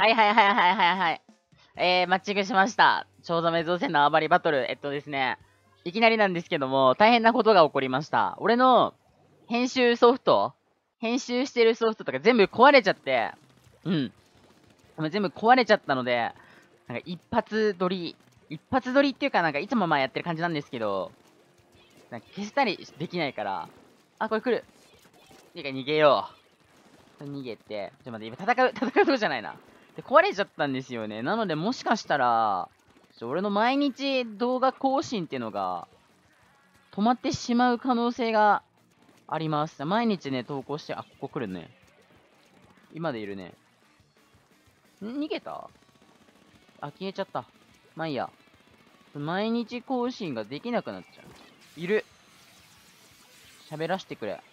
はいはいはいはいはいはい。マッチングしました。チョウザメ造船の暴りバトル。ですね。いきなりなんですけども、大変なことが起こりました。俺の編集ソフト、編集してるソフトとか全部壊れちゃって、うん。全部壊れちゃったので、なんか一発撮りっていうかなんかいつもまあやってる感じなんですけど、なんか消したりできないから、あ、これ来る。ていうか逃げよう。逃げて、待って、今戦うとこじゃないな。で、壊れちゃったんですよね。なので、もしかしたら、俺の毎日動画更新っていうのが、止まってしまう可能性があります。毎日ね、投稿して、あ、ここ来るね。今でいるね。逃げた？あ、消えちゃった。まあいいや。毎日更新ができなくなっちゃう。いる。喋らせてくれ。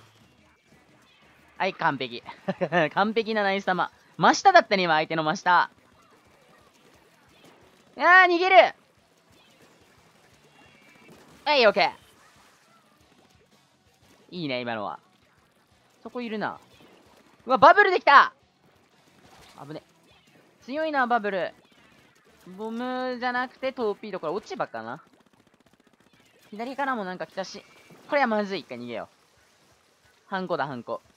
はい、完璧。完璧なナイス玉。真下だったね、今、相手の真下。逃げる。はい、オッケー。いいね、今のは。そこいるな。うわ、バブルできた。危ね。強いな、バブル。ボムじゃなくてトーピード。これ落ち葉かな。左からもなんか来たし。これはまずい。一回逃げよう。ハンコだ、ハンコ。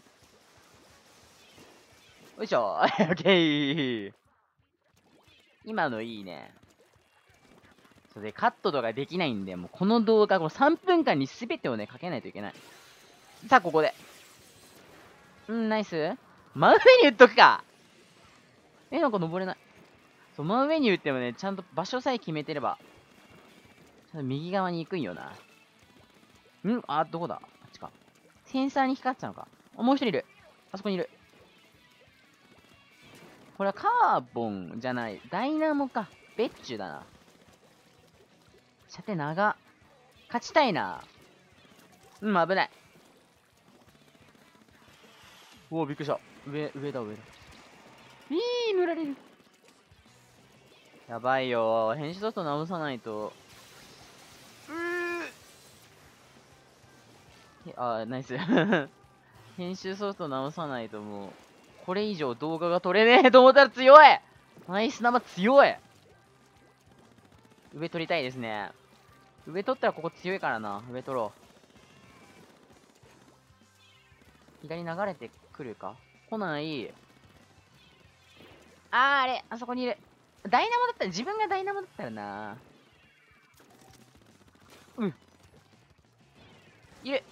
よいしょ。オッケー。今のいいね。それでカットとかできないんで、もうこの動画、この3分間に全てをね、かけないといけない。さあ、ここで。ナイス。真上に打っとくか。なんか登れない。そう、真上に打ってもね、ちゃんと場所さえ決めてれば、ちゃんと右側に行くんよな。あ、どこだ？あっちか。センサーに光ってたのか。あ、もう一人いる。あそこにいる。これはカーボンじゃない。ダイナモか。ベッチュだな。射程長。勝ちたいな。危ない。うお、びっくりした。上だ。塗られる。やばいよ。編集ソフト直さないと。ナイス。編集ソフト直さないともう、これ以上動画が撮れねえと思ったら強い。ナイス生強い。上取りたいですね。上取ったらここ強いからな。上取ろう。左流れてくるか？来ない。あれ、あそこにいる。ダイナモだったら、自分がダイナモだったらな。いる。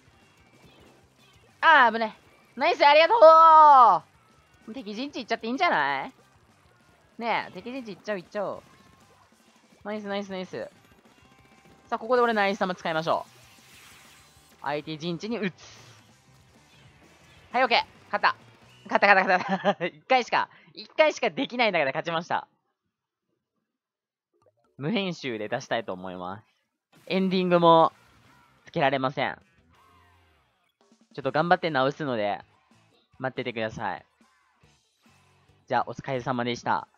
危ない。ナイス、ありがとう。敵陣地行っちゃっていいんじゃない？ねえ、敵陣地行っちゃおう。ナイス。さあ、ここで俺ナイス玉使いましょう。相手陣地に打つ。はい、オッケー。勝った。一回しかできないんだから勝ちました。無編集で出したいと思います。エンディングもつけられません。ちょっと頑張って直すので、待っててください。じゃあ、お疲れ様でした。